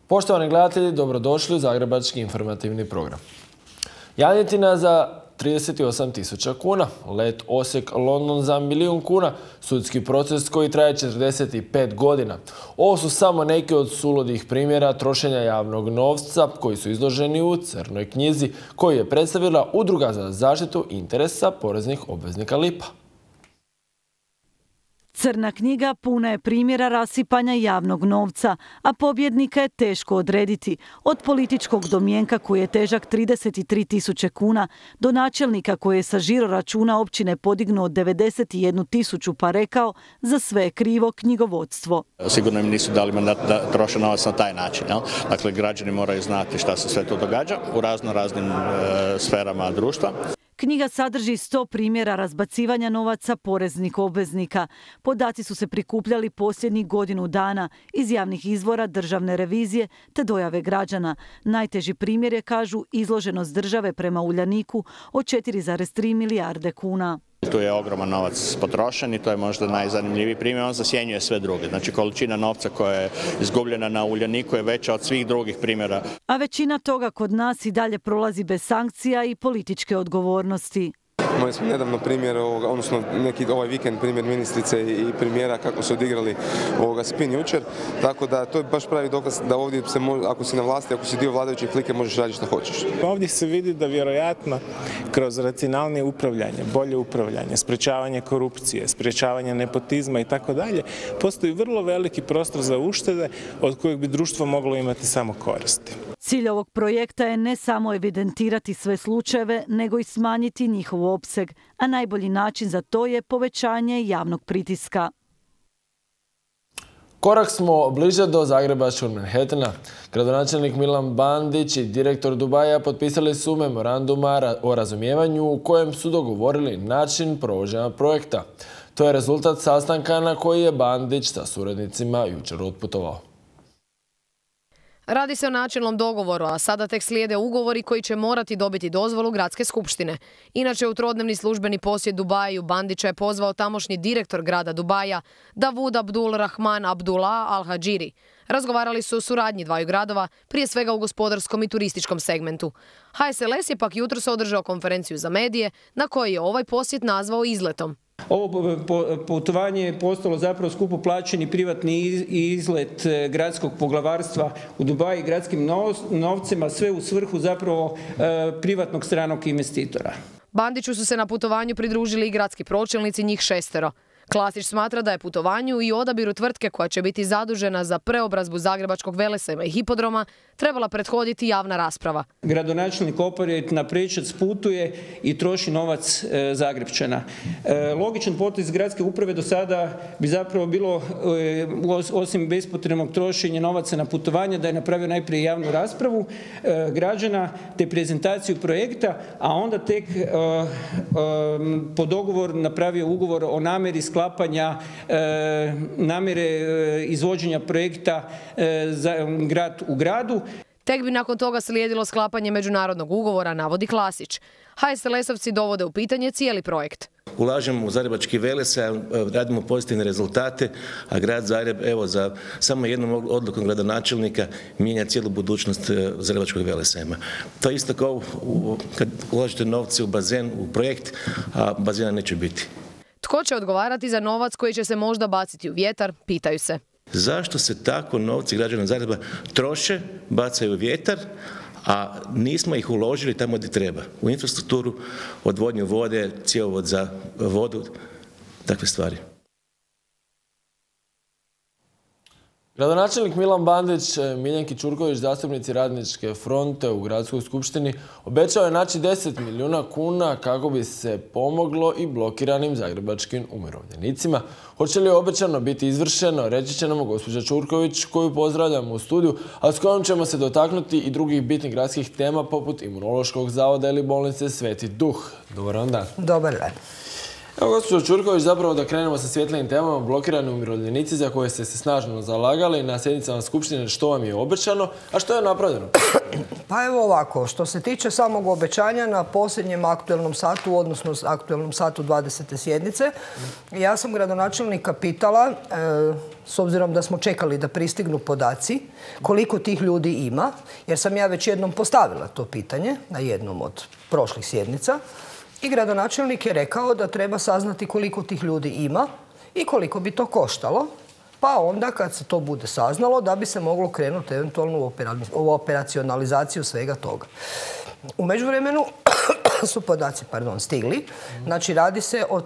Poštovani gledatelji, dobrodošli u Zagrebački informativni program. Janjetina za 38.000 kuna, let Osijek-London za 1 milijun kuna, sudski proces koji traje 45 godina. Ovo su samo neki od suludih primjera trošenja javnog novca koji su izloženi u crnoj knjizi koju je predstavila Udruga za zaštitu interesa poreznih obveznika Lipa. Crna knjiga puna je primjera rasipanja javnog novca, a pobjednika je teško odrediti. Od političkog domjenka koji je težak 33.000 kuna do načelnika koji je sa žiro računa općine podignuo 91.000 pa rekao za sve je krivo knjigovodstvo. Sigurno im nisu dali mandat da troše novac na taj način. Dakle, građani moraju znati šta se sve to događa u raznim sferama društva. Knjiga sadrži 100 primjera razbacivanja novaca poreznih obveznika. Podaci su se prikupljali posljednjih godinu dana iz javnih izvora državne revizije te dojave građana. Najteži primjer je, kažu, izloženost države prema Uljaniku od 4,3 milijarde kuna. Tu je ogroman novac potrošen i to je možda najzanimljiviji primjer. On zasjenjuje sve druge. Znači, količina novca koja je izgubljena na Uljaniku je veća od svih drugih primjera. A većina toga kod nas i dalje prolazi bez sankcija i političke odgovornosti. Imali smo nedavno primjer, odnosno ovaj vikend primjer ministrice i premijera kako su odigrali spin jučer, tako da to je baš pravi dokaz da ovdje se ako si na vlasti, ako si dio vladajuće klike, možeš raditi što hoćeš. Ovdje se vidi da vjerojatno kroz racionalnije upravljanje, bolje upravljanje, sprečavanje korupcije, sprečavanje nepotizma i tako dalje, postoji vrlo veliki prostor za uštede od kojeg bi društvo moglo imati samo koristi. Cilj ovog projekta je ne samo evidentirati sve slučajeve, nego i smanjiti njihov opseg, a najbolji način za to je povećanje javnog pritiska. Korak smo bliže do zagrebačkog Manhattana. Gradonačelnik Milan Bandić i direktor Dubaija potpisali su memoranduma o razumijevanju u kojem su dogovorili način provođenja projekta. To je rezultat sastanka na koji je Bandić sa suradnicima jučer otputovao. Radi se o načelnom dogovoru, a sada tek slijede ugovori koji će morati dobiti dozvolu gradske skupštine. Inače, u trodnevni službeni posjet Dubaju Bandića je pozvao tamošnji direktor grada Dubaja, Davud Abdul Rahman Abdullah Al-Hadžiri. Razgovarali su o suradnji dvaju gradova, prije svega u gospodarskom i turističkom segmentu. HSLS je pak jutros održao konferenciju za medije, na kojoj je ovaj posjet nazvao izletom. Ovo putovanje je postalo zapravo skupo plaćeni privatni izlet gradskog poglavarstva u Dubaji gradskim novcima, sve u svrhu zapravo privatnog stranog investitora. Bandiću su se na putovanju pridružili i gradski pročelnici, njih 6. Klasić smatra da je putovanju i odabiru tvrtke koja će biti zadužena za preobrazbu Zagrebačkog velesajma i hipodroma trebala prethoditi javna rasprava. Gradonačelnik Oparić na prečac putuje i troši novac Zagrepčana. Logičan potez gradske uprave do sada bi zapravo bilo, osim bespotrebnog trošenja novaca na putovanje, da je napravio najprije javnu raspravu građana te prezentaciju projekta, a onda tek po dogovor napravio ugovor o namjeri sklapanja namjere izvođenja projekta za grad u gradu. Tek bi nakon toga slijedilo sklapanje međunarodnog ugovora, navodi Klasić. HSLS-ovci dovode u pitanje cijeli projekt. Ulažemo u Zagrebački velesajam, radimo pozitivne rezultate, a grad Zagreb, evo, za samo jednom odlukom gradonačelnika mijenja cijelu budućnost Zagrebačkog velesajma. To je isto kao kad ulažete novce u bazen, u projekt, a bazena neće biti. Tko će odgovarati za novac koji će se možda baciti u vjetar, pitaju se. Zašto se tako novci građana Zagreba troše, bacaju u vjetar, a nismo ih uložili tamo gdje treba? U infrastrukturu, odvodnju vode, cjevovod za vodu, takve stvari. Gradonačelnik Milan Bandić, Miljenki Ćurković, zastupnici Radničke fronte u gradskoj skupštini, obećao je naći 10 milijuna kuna kako bi se pomoglo i blokiranim zagrebačkim umirovljenicima. Hoće li obećano biti izvršeno, reći će nam gospođa Ćurković, koju pozdravljamo u studiju, a s kojom ćemo se dotaknuti i drugih bitnih gradskih tema poput Imunološkog zavoda ili bolnice Sveti Duh. Dobar vam dan. Dobar dan. Evo, gospođo Ćurković, zapravo da krenemo sa svjetlijim temama, blokirani umirovljenici za koje ste se snažno zalagali na sjednicama Skupštine, što vam je obećano, a što je napravljeno? Pa evo ovako, što se tiče samog obećanja na posljednjem aktualnom satu, odnosno aktualnom satu 20. sjednice, ja sam gradonačelnika pitala, s obzirom da smo čekali da pristignu podaci, koliko tih ljudi ima, jer sam ja već jednom postavila to pitanje na jednom od prošlih sjednica, i gradonačelnik je rekao da treba saznati koliko tih ljudi ima i koliko bi to koštalo, pa onda kad se to bude saznalo da bi se moglo krenuti eventualno u operacionalizaciju svega toga. U međuvremenu su podaci stigli. Znači radi se o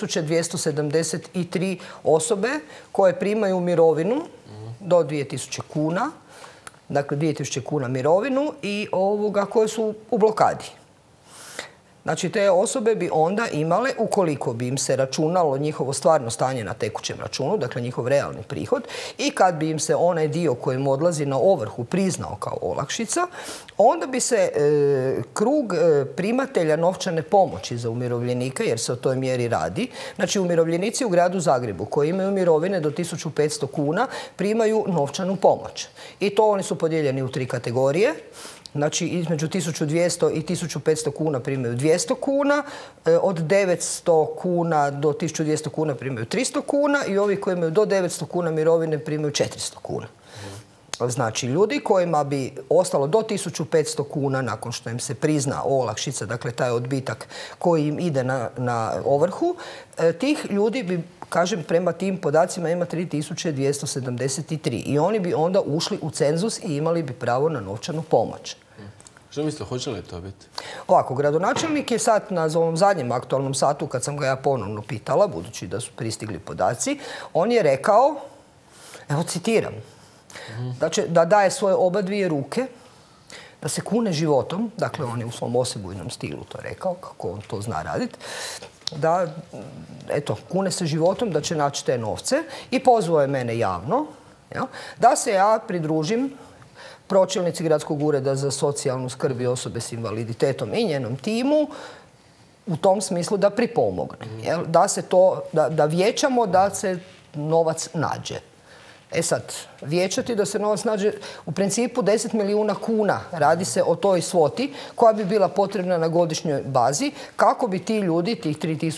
3273 osobe koje primaju mirovinu do 2000 kuna, dakle 2000 kuna mirovinu i koje su u blokadi. Znači, te osobe bi onda imale, ukoliko bi im se računalo njihovo stvarno stanje na tekućem računu, dakle njihov realni prihod, i kad bi im se onaj dio kojim odlazi na ovrhu priznao kao olakšica, onda bi se krug primatelja novčane pomoći za umirovljenike, jer se o toj mjeri radi, znači umirovljenici u gradu Zagrebu koji imaju mirovine do 1500 kuna primaju novčanu pomoć. I to oni su podijeljeni u 3 kategorije. Znači, između 1200 i 1500 kuna primaju 200 kuna, od 900 kuna do 1200 kuna primaju 300 kuna i ovi koji imaju do 900 kuna mirovine primaju 400 kuna. Znači, ljudi kojima bi ostalo do 1500 kuna nakon što im se prizna olakšica, dakle taj odbitak koji im ide na ovrhu, tih ljudi bi, kažem, prema tim podacima ima 3273 i oni bi onda ušli u cenzus i imali bi pravo na novčanu pomoć. Što mislite, hoće li to biti? Ovako, gradonačelnik je sad na ovom zadnjem aktualnom satu, kad sam ga ja ponovno pitala, budući da su pristigli podaci, on je rekao, evo citiram, da daje svoje obadvije ruke, da se kune životom, dakle on je u svom osebujnom stilu to rekao, kako on to zna raditi, da, eto, kune se životom da će naći te novce i pozvao je mene javno, da se ja pridružim pročelnici Gradskog ureda za socijalnu skrb i osobe s invaliditetom i njenom timu u tom smislu da pripomogne. Da se to, da vijećamo da se novac nađe. E sad, vijećati da se novac nađe u principu 10 milijuna kuna. Radi se o toj svoti koja bi bila potrebna na godišnjoj bazi kako bi ti ljudi, tih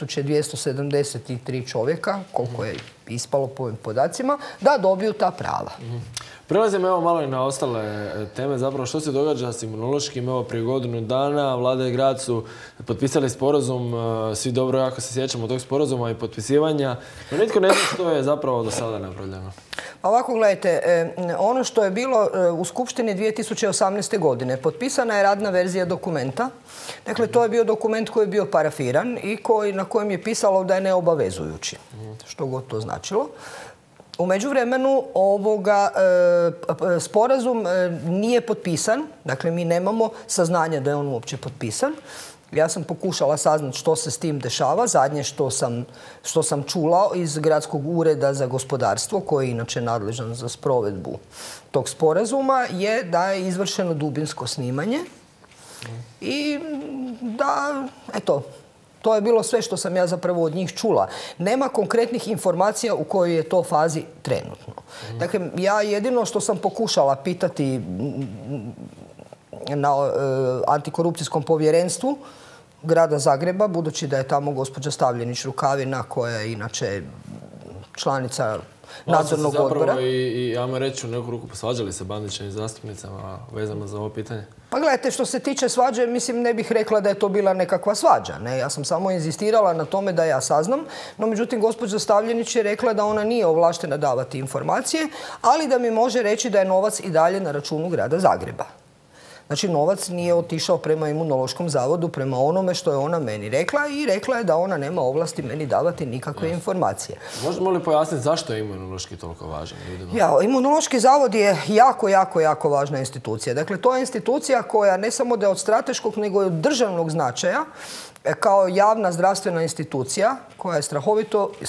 3273 čovjeka, koliko je ispalo po ovim podacima, da dobiju ta prava. Prelazimo evo malo i na ostale teme. Zapravo što se događa s Imunološkim? Evo prije godinu dana Vlada i grad su potpisali sporazum. Svi dobro jako se sjećamo tog sporazuma i potpisivanja. No nitko ne zna što je zapravo do sada napravljeno. Ovako, gledajte, ono što je bilo u Skupštini 2018. godine, potpisana je radna verzija dokumenta. Dakle, to je bio dokument koji je bio parafiran i na kojem je pisalo da je neobavezujući. Što god to značilo. U međuvremenu sporazum nije potpisan, dakle mi nemamo saznanja da je on uopće potpisan. Ja sam pokušala saznati što se s tim dešava. Zadnje što sam čula iz Gradskog ureda za gospodarstvo, koji je inače nadležan za sprovedbu tog sporazuma, je da je izvršeno dubinsko snimanje i da, eto, to je bilo sve što sam ja zapravo od njih čula. Nema konkretnih informacija u kojoj je to fazi trenutno. Dakle, ja jedino što sam pokušala pitati na antikorupcijskom povjerenstvu grada Zagreba, budući da je tamo gospođa Stavljenić-Rukavina, koja je inače članica nadzornog odbora. Zapravo i, ajmo reći, u neku ruku posvađali se Bandićem i zastupnicama vezano za ovo pitanje? Pa gledajte, što se tiče svađe, mislim, ne bih rekla da je to bila nekakva svađa. Ne? Ja sam samo inzistirala na tome da ja saznam, no međutim, gospođa Stavljenić je rekla da ona nije ovlaštena davati informacije, ali da mi može reći da je novac i dalje na računu grada Zagreba. Znači, novac nije otišao prema Imunološkom zavodu, prema onome što je ona meni rekla i rekla je da ona nema ovlasti meni davati nikakve informacije. Možemo li pojasniti zašto je Imunološki toliko važan ljudima? Imunološki zavod je jako važna institucija. Dakle, to je institucija koja ne samo da je od strateškog, nego i od državnog značaja, kao javna zdravstvena institucija, koja je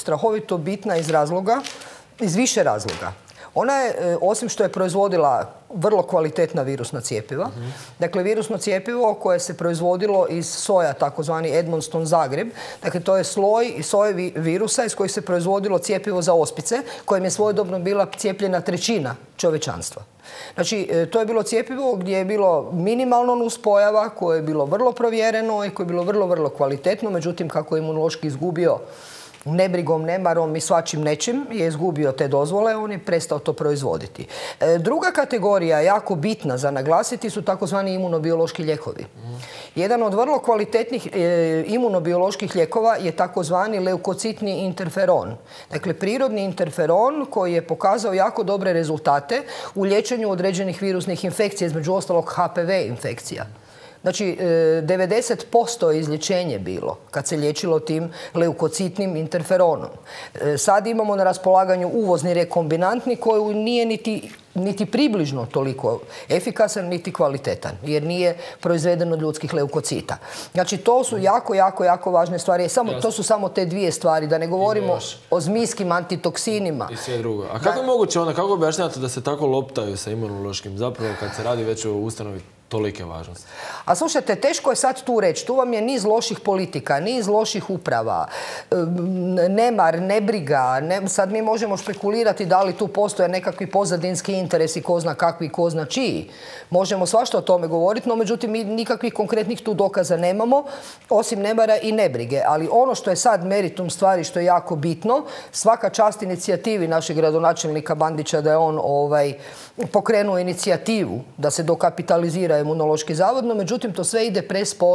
strahovito bitna iz više razloga. Ona je, osim što je proizvodila vrlo kvalitetna virusna cjepiva. Dakle, virusno cjepivo koje se proizvodilo iz soja, takozvani Edmonton Zagreb. Dakle, to je sloj sojevi virusa iz kojih se proizvodilo cjepivo za ospice, kojem je svojedobno bila cijepljena 1/3 čovječanstva. Znači, to je bilo cjepivo gdje je bilo minimalno nuspojava, koje je bilo vrlo provjereno i koje je bilo vrlo, vrlo kvalitetno. Međutim, kako je imunološki izgubio nebrigom, nemarom i svačim nečim, je izgubio te dozvole, on je prestao to proizvoditi. Druga kategorija, jako bitna za naglasiti, su takozvani imunobiološki lijekovi. Jedan od vrlo kvalitetnih imunobioloških lijekova je takozvani leukocitni interferon. Dakle, prirodni interferon koji je pokazao jako dobre rezultate u liječenju određenih virusnih infekcija, između ostalog HPV infekcija. Znači, 90% izlječenje bilo kad se liječilo tim leukocitnim interferonom. Sad imamo na raspolaganju uvozni rekombinantni koji nije niti približno toliko efikasan, niti kvalitetan, jer nije proizveden od ljudskih leukocita. Znači, to su jako važne stvari. To su samo te dvije stvari, da ne govorimo o zmijskim antitoksinima. I sve drugo. A kako je moguće onda, kako objašnjavate da se tako loptaju sa imunološkim, zapravo kad se radi već o ustanovi tolike važnosti? A slušajte, teško je sad tu reći. Tu vam je niz loših politika, niz loših uprava, nemar, nebriga. Sad mi možemo špekulirati da li tu postoje nekakvi pozadinski interesi, ko zna kakvi, ko zna čiji. Možemo svašta o tome govoriti, no međutim mi nikakvih konkretnih tu dokaza nemamo, osim nemara i nebrige. Ali ono što je sad meritum stvari, što je jako bitno, svaka čast inicijativi našeg gradonačelnika Bandića da je on pokrenuo inicijativu da se dokapitalizira Imunološki zavod, no međutim to sve ide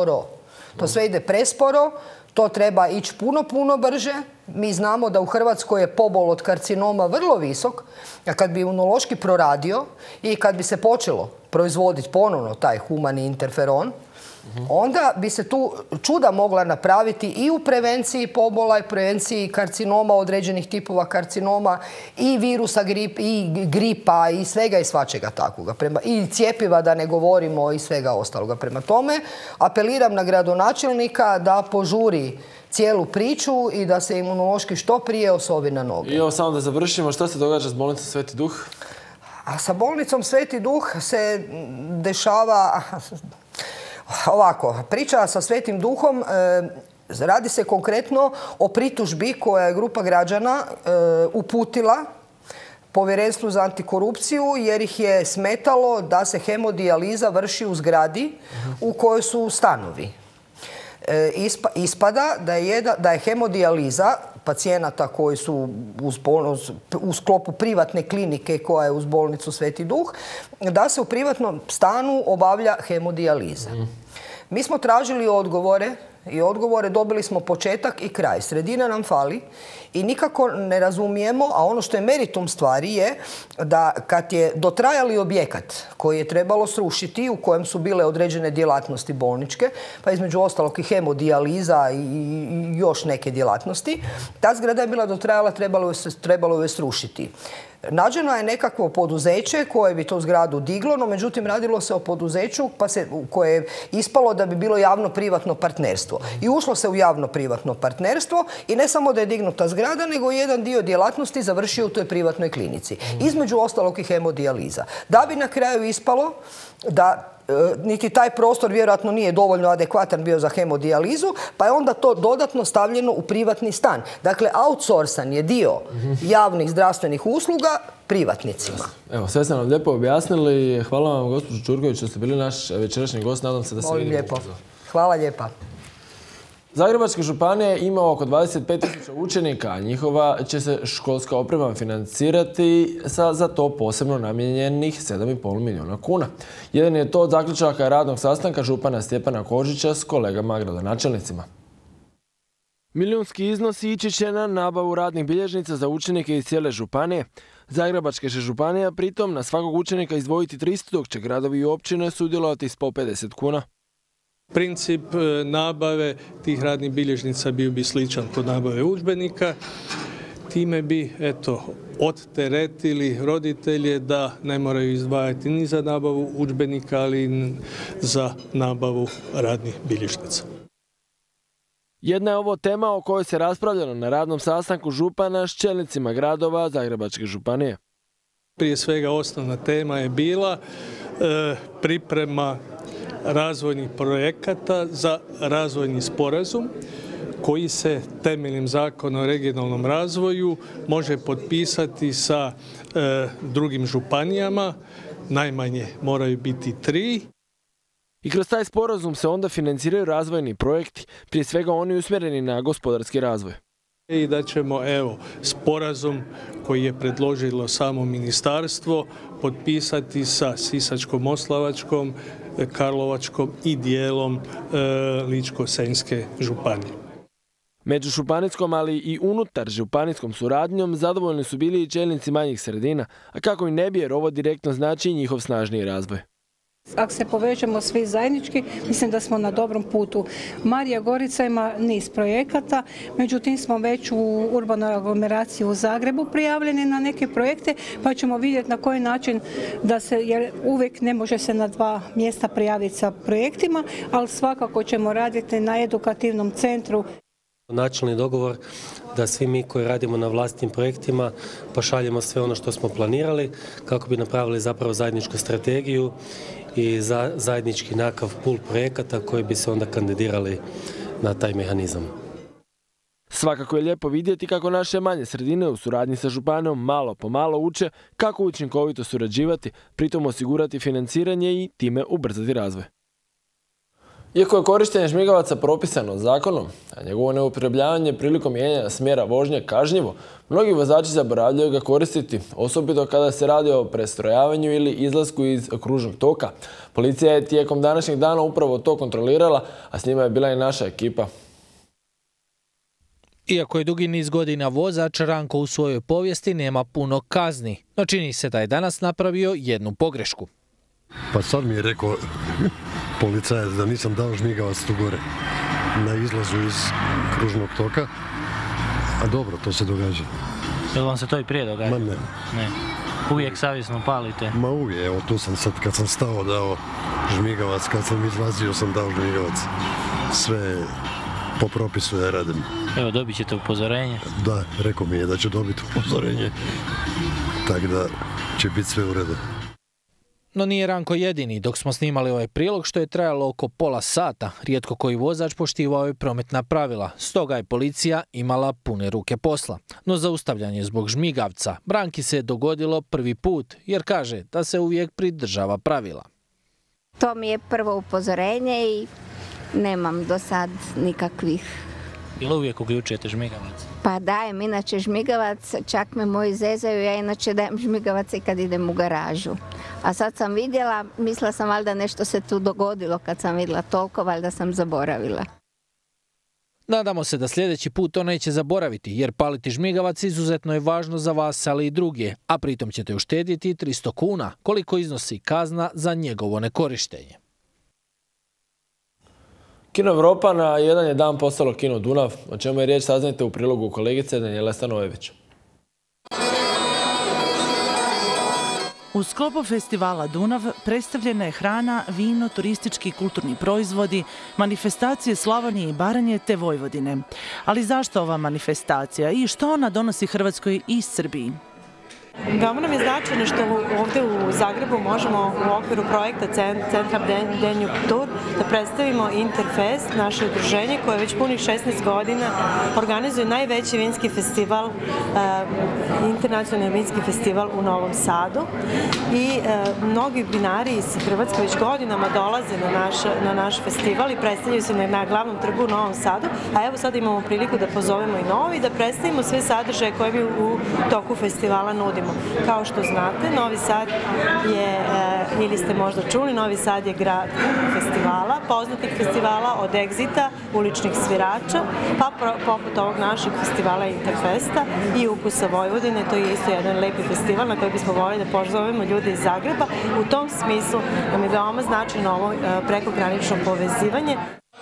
presporo. To treba ići puno brže. Mi znamo da u Hrvatskoj je pobol od karcinoma vrlo visok, a kad bi imunološki proradio i kad bi se počelo proizvoditi ponovno taj humani interferon, onda bi se tu čuda mogla napraviti i u prevenciji pobola i prevenciji karcinoma, određenih tipova karcinoma i virusa i gripa i svega i svačega takvoga. I cjepiva, da ne govorimo, i svega ostaloga. Prema tome, apeliram na gradonačelnika da požuri cijelu priču i da se imunološki što prije osovi na noge. I evo samo da završimo, što se događa s bolnicom Sveti Duh? A sa bolnicom Sveti Duh se dešava ovako. Priča sa Svetim Duhom radi se konkretno o pritužbi koja je grupa građana uputila Povjerenstvu za antikorupciju jer ih je smetalo da se hemodijaliza vrši u zgradi u kojoj su stanovi. Ispada da je hemodijaliza pacijenata koji su u sklopu privatne klinike koja je uz bolnicu Sveti Duh, da se u privatnom stanu obavlja hemodijaliza. Mi smo tražili odgovore i odgovore dobili smo početak i kraj. Sredina nam fali i nikako ne razumijemo, a ono što je meritum stvari je da kad je dotrajali objekat koji je trebalo srušiti, u kojem su bile određene djelatnosti bolničke, pa između ostalog i hemodijaliza i još neke djelatnosti, ta zgrada je bila dotrajala, trebalo je srušiti. Nađeno je nekakvo poduzeće koje bi tu zgradu diglo, no međutim radilo se o poduzeću koje je ispalo da bi bilo javno-privatno partnerstvo. I ušlo se u javno-privatno partnerstvo i ne samo da je dignuta zgrada, nego jedan dio djelatnosti završio u toj privatnoj klinici. Između ostalog i hemodijaliza. Da bi na kraju ispalo da niti taj prostor vjerojatno nije dovoljno adekvatan bio za hemodijalizu, pa je onda to dodatno stavljeno u privatni stan. Dakle, outsourcan je dio javnih zdravstvenih usluga privatnicima. Evo, sve ste nam lijepo objasnili. Hvala vam, gospođo Čurković, što ste bili naš večerašnji gost. Nadam se da se vidimo ubrzo. Hvala lijepa. Zagrebačka županija ima oko 25.000 učenika, a njihova će se školska oprema financirati sa za to posebno namijenjenih 7,5 milijuna kuna. Jedan je to od zaključaka radnog sastanka župana Stjepana Kožića s kolegama gradonačelnicima. Milijunski iznos ići će na nabavu radnih bilježnica za učenike iz cijele županije. Zagrebačka će županija pritom na svakog učenika izdvojiti 300, dok će gradovi i općine sudjelovati s po 50 kuna. Princip nabave tih radnih bilježnica bio bi sličan kod nabave udžbenika. Time bi odteretili roditelje da ne moraju izdvajati ni za nabavu udžbenika, ali i za nabavu radnih bilježnica. Jedna je ovo tema o kojoj se raspravljalo na radnom sastanku župana s čelnicima gradova Zagrebačke županije. Prije svega osnovna tema je bila priprema razvojnih projekata za razvojni sporazum koji se temeljem Zakona o regionalnom razvoju može potpisati sa drugim županijama, najmanje moraju biti 3. I kroz taj sporazum se onda financiraju razvojni projekti, prije svega oni usmjereni na gospodarski razvoj. I da ćemo, sporazum koji je predložilo samo ministarstvo potpisati sa Sisačko-moslavačkom, Karlovačkom i dijelom Ličko-senjske županije. Među županijskom, ali i unutar županijskom suradnjom zadovoljni su bili i čelnici manjih sredina, a kako i ne bi, jer ovo direktno znači njihov snažniji razvoj. Ako se povežemo svi zajednički, mislim da smo na dobrom putu. Marija Gorica ima niz projekata, međutim smo već u urbanoj aglomeraciji u Zagrebu prijavljeni na neke projekte, pa ćemo vidjeti na koji način da se, jer uvijek ne može se na 2 mjesta prijaviti sa projektima, ali svakako ćemo raditi na edukativnom centru. Načelni dogovor da svi mi koji radimo na vlastitim projektima pošaljemo sve ono što smo planirali kako bi napravili zapravo zajedničku strategiju i zajednički nekakav pool projekata koji bi se onda kandidirali na taj mehanizam. Svakako je lijepo vidjeti kako naše manje sredine u suradnji sa županijom malo po malo uče kako učinkovito surađivati, pritom osigurati financiranje i time ubrzati razvoj. Iako je korištenje žmigavaca propisano zakonom, a njegovo neupotrebljavanje prilikom mijenjanja smjera vožnje kažnjivo, mnogi vozači zaboravljaju ga koristiti, osobito kada se radi o prestrojavanju ili izlasku iz kružnog toka. Policija je tijekom današnjeg dana upravo to kontrolirala, a s njima je bila i naša ekipa. Iako je dugi niz godina vozač, Ranko u svojoj povijesti nema puno kazni, no čini se da je danas napravio jednu pogrešku. Pa sad mi je rekao policajac da nisam dao žmigavac tu gore na izlazu iz kružnog toka, a dobro, to se događa. Jel vam se to i prije događa? Ma ne. Ne. Uvijek savjesno palite? Ma uvijek, evo tu sam sad kad sam stao dao žmigavac, kad sam izlazio sam dao žmigavac. Sve po propisu ja radim. Evo, dobit ćete upozorenje? Da, rekao mi je da će dobiti upozorenje, tako da će biti sve u redu. No nije Ranko jedini. Dok smo snimali ovaj prilog, što je trajalo oko pola sata, rijetko koji vozač poštivao je prometna pravila. Stoga je policija imala pune ruke posla. No zaustavljanje zbog žmigavca Branki se dogodilo prvi put, jer kaže da se uvijek pridržava pravila. To mi je prvo upozorenje i nemam do sad nikakvih. Ili uvijek uključujete žmigavac? Pa dajem inače žmigavac, čak me moji zezaju, ja inače dajem žmigavac i kad idem u garažu. A sad sam vidjela, mislila sam valjda nešto se tu dogodilo kad sam vidjela toliko, valjda sam zaboravila. Nadamo se da sljedeći put to neće zaboraviti, jer paliti žmigavac izuzetno je važno za vas, ali i druge, a pritom ćete uštedjeti 300 kuna, koliko iznosi kazna za njegovo nekorištenje. Kino Europa na jedan je dan postalo Kino Dunav, o čemu je riječ saznajte u prilogu kolegice Danijele Stanojević. U sklopu festivala Dunav predstavljena je hrana, vino, turistički i kulturni proizvodi, manifestacije Slavonije i Baranje te Vojvodine. Ali zašto ova manifestacija i što ona donosi Hrvatskoj i Srbiji? Veoma nam je značajno što ovdje u Zagrebu možemo u okviru projekta Centra Danube Tour da predstavimo Interfest, naše udruženje koje već punih 16 godina organizuje najveći vinski festival, internacionalni vinski festival u Novom Sadu. I mnogi vinari iz Hrvatske već godinama dolaze na naš festival i predstavljaju se na glavnom trgu u Novom Sadu, a evo sad imamo priliku da pozovemo i novi i da predstavimo sve sadržaje koje mi u toku festivala nudimo. Kao što znate, Novi Sad je, ili ste možda čuli, Novi Sad je grad festivala, poznatih festivala od Exita, uličnih svirača, pa poput ovog našeg festivala Interfesta i Ukusa Vojvodine. To je isto jedan lepi festival na koji bismo voljeli da pozovemo ljude iz Zagreba. U tom smislu nam je veoma značajno ovo prekogranično povezivanje.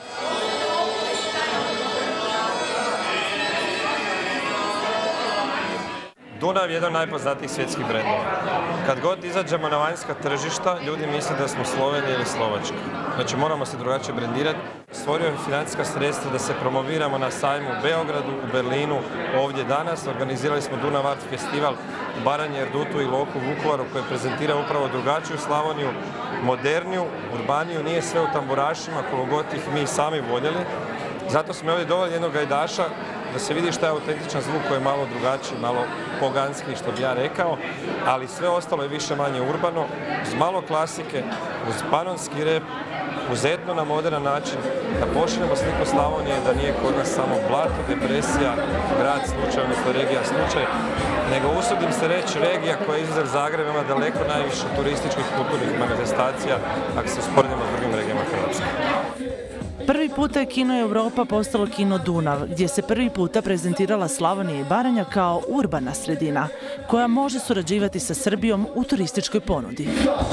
Dunav je jedan od najpoznatijih svjetskih brendova. Kad god izađemo na vanjska tržišta, ljudi misle da smo Slovenija ili Slovačka. Znači moramo se drugačije brendirati. stvorio financijska sredstva da se promoviramo na sajmu u Beogradu, u Berlinu, ovdje danas. Organizirali smo Dunav Art Festival u Baranji, Erdutu i Loku, Vukovaru, koji prezentira upravo drugačiju Slavoniju, moderniju, urbaniju, nije sve u tamburašima, koliko god ih mi sami voljeli. Zato smo ovdje doveli jednog gajdaša da se vidi šta je autentičan zvuk koji je malo drugačiji, malo poganski, što bi ja rekao, ali sve ostalo je više manje urbano, uz malo klasike, uz panonski rep, uz etno na modern način, da pošaljemo sliku Slavonije, da nije kod nas samo blato, depresija, grad slučaj, odnosno regija slučaj, nego usudim se reći regija koja izuzev Zagreba ima daleko najviše turističkih kulturnih manifestacija ako se usporedimo s drugim regijama Hrvatske. Prvi puta je Kino Europa postalo Kino Dunav, gdje se prvi puta prezentirala Slavonija i Baranja kao urbana sredina, koja može surađivati sa Srbijom u turističkoj ponudi.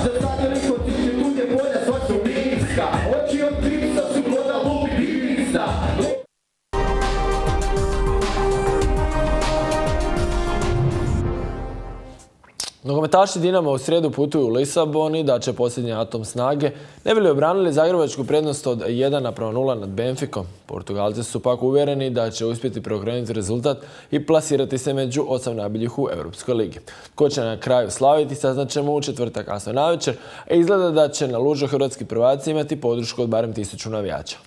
Nogometaši Dinama u srijedu putuju u Lisabon i da će posljednji atom snage ne bi li obranili zagrebačku prednost od 1:0 nad Benficom. Portugalci su pak uvjereni da će uspjeti preokrenuti rezultat i plasirati se među 8 najboljih u Europskoj ligi. Ko će na kraju slaviti saznaćemo u četvrtak kasno navečer, a izgleda da će na lužu hrvatski prvaci imati podršku od barem 1000 navijača.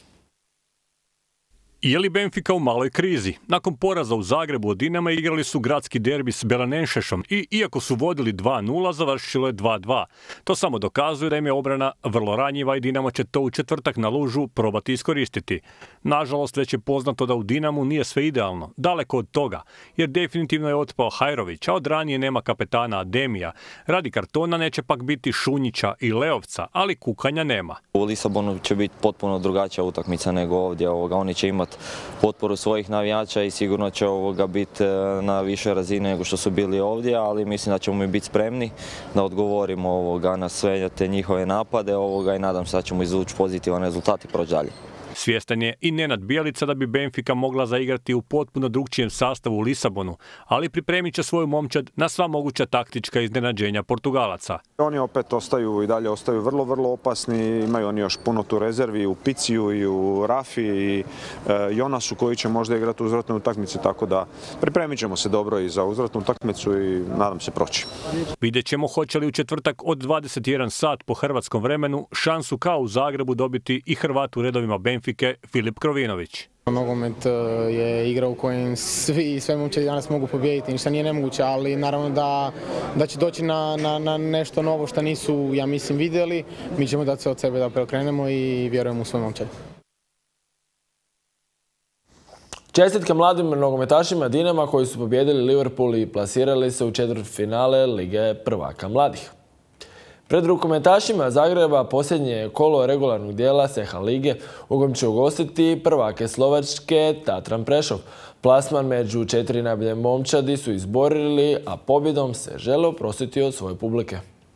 Je li Benfica u maloj krizi? Nakon poraza u Zagrebu od Dinama igrali su gradski derbi s Belenenšešom i iako su vodili 2:0, završilo je 2:2. To samo dokazuje da im je obrana vrlo ranjiva i Dinamo će to u četvrtak na lužu probati iskoristiti. Nažalost, već je poznato da u Dinamu nije sve idealno, daleko od toga, jer definitivno je otpao Hajrović, a od ranije nema kapetana Ademija. Radi kartona neće pak biti Šunjića i Leovca, ali kukanja nema. U Lisabonu će biti potpuno drugačija utakmica nego ovdje. Oni će imati potporu svojih navijača i sigurno će biti na višoj razini nego što su bili ovdje, ali mislim da ćemo mi biti spremni da odgovorimo na sve te njihove napade i nadam se da ćemo izvući pozitivan rezultat i proći dalje. Svjestan je i Nenad Bjelica da bi Benfica mogla zaigrati u potpuno drugčijem sastavu u Lisabonu, ali pripremit će svoju momčad na sva moguća taktička iznenađenja Portugalaca. Oni opet i dalje ostaju vrlo, vrlo opasni, imaju oni još puno tu rezervi u Piciju i u Rafi i Jonasu koji će možda igrati u uzvratnoj utakmici, tako da pripremit ćemo se dobro i za uzvratnu utakmicu i nadam se proći. Vidjet ćemo hoće li u četvrtak od 21 sat po hrvatskom vremenu šansu kao u Zagrebu dobiti i Hrvat u redovima Benfica Filip Krovinović. Nogomet je igra u kojem sve momčadi danas mogu pobijediti, ništa nije nemoguće, ali naravno da će doći na nešto novo što nisu, ja mislim, vidjeli. Mi ćemo dati sve od sebe da preokrenemo i vjerujemo u svoj momčad. Čestitke mladim nogometašima Dinama koji su pobijedili Liverpool i plasirali se u četvrtfinale Lige prvaka mladih. Pred rukometašima Zagreba posljednje kolo regularnog dijela SEHA lige u kojem će ugostiti prvake Slovačke Tatran Prešov. Plasman među 4 najbolje momčadi su izborili, a pobjedom se žele oprostiti od svoje publike.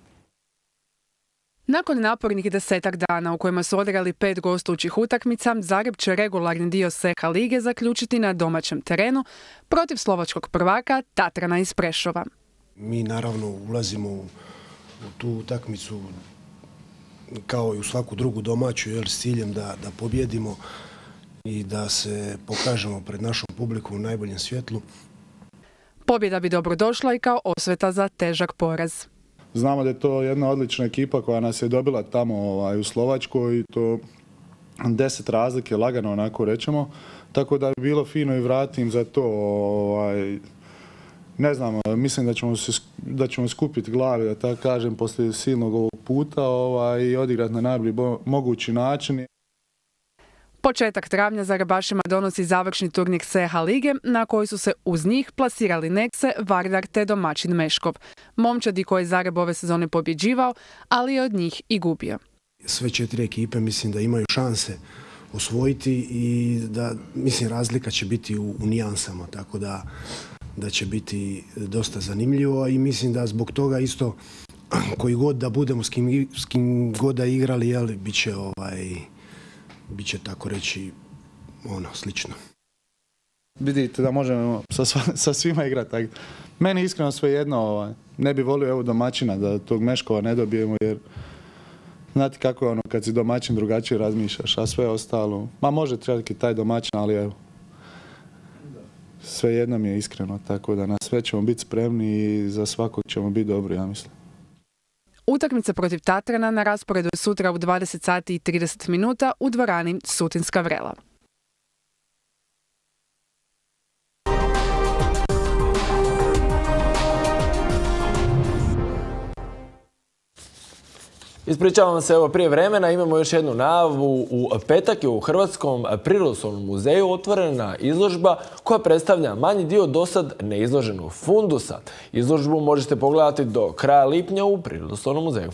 Nakon napornih 10-ak dana u kojima su odigrali 5 gostujućih utakmica, Zagreb će regularni dio SEHA lige zaključiti na domaćem terenu protiv slovačkog prvaka Tatrana iz Prešova. Mi naravno ulazimo u tu utakmicu kao i u svaku drugu domaću s ciljem da pobjedimo i da se pokažemo pred našom publikom u najboljem svjetlu. Pobjeda bi dobro došla i kao osveta za težak poraz. Znamo da je to jedna odlična ekipa koja nas je dobila tamo u Slovačkoj i to 10 razlike, lagano onako rećemo. Tako da bi bilo fino i vratim za to. Ne znam, mislim da ćemo skupiti glave, da tako kažem, poslije silnog ovog puta i odigrati na najbolji mogući način. Početak travnja Zagrebašima donosi završni turnir SEHA lige na koji su se uz njih plasirali Nekse, Vardar te domaćin Meškov. Momčadi koji je Zagreb ove sezone pobjeđivao, ali je od njih i gubio. Sve 4 ekipe mislim da imaju šanse osvojiti i da, mislim, razlika će biti u nijansama, tako da će biti dosta zanimljivo i mislim da zbog toga isto koji god da budemo, s kim god da igrali, bit će tako reći slično. Vidite da možemo sa svima igrati. Meni iskreno svejedno, ne bi volio domaćina da tog Meškova ne dobijemo jer znati kako je ono kad si domaćin drugačije razmišljaš, a sve ostalo, ma može trebati taj domaćin, ali evo, sve jedno mi je iskreno, tako da na sve ćemo biti spremni i za svakog ćemo biti dobro, ja mislim. Utakmica protiv Tatrana na rasporedu je sutra u 20 sati i 30 minuta u dvorani Sutinska Vrela. Ispričavam se, evo prije vremena imamo još jednu najavu. U petak je u Hrvatskom prirodoslovnom muzeju otvorena izložba koja predstavlja manji dio dosad neizloženog fundusa. Izložbu možete pogledati do kraja lipnja u Prirodoslovnom muzeju.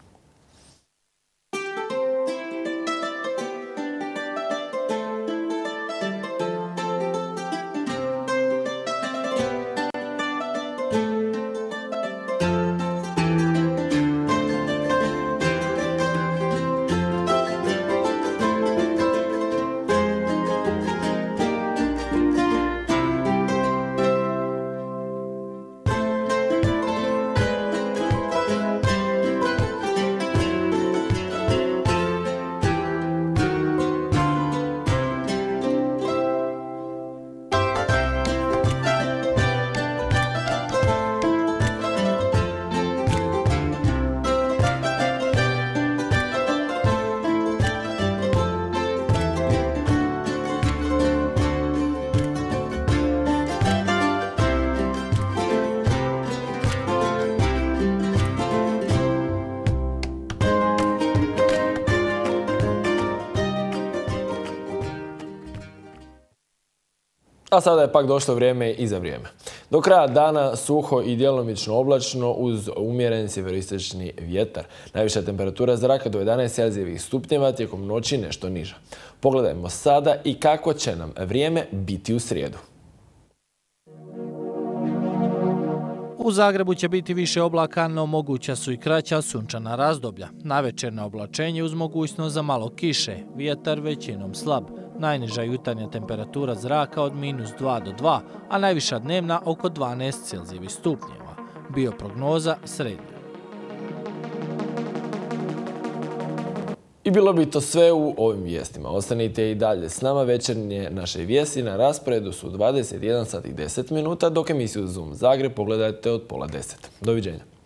A sada je pak došlo vrijeme i za vrijeme. Do kraja dana suho i djelomično oblačno uz umjeren sjeveristočni vjetar. Najviša temperatura zraka do 11 celzijevih stupnjeva, tijekom noći nešto niža. Pogledajmo sada i kako će nam vrijeme biti u srijedu. U Zagrebu će biti više oblaka, no moguća su i kraća sunčana razdoblja. Navečerno oblačenje uz mogućnost za malo kiše, vjetar većinom slab. Najniža jutarnja temperatura zraka od -2 do 2, a najviša dnevna oko 12 celzijevih stupnjeva. Bioprognoza srednja. I bilo bi to sve u ovim vijestima. Ostanite i dalje s nama. Večernje naše vijesti na rasporedu su 21 sat i 10 minuta, dok emisiju Zoom Zagreb pogledajte od 9:30. Doviđenja.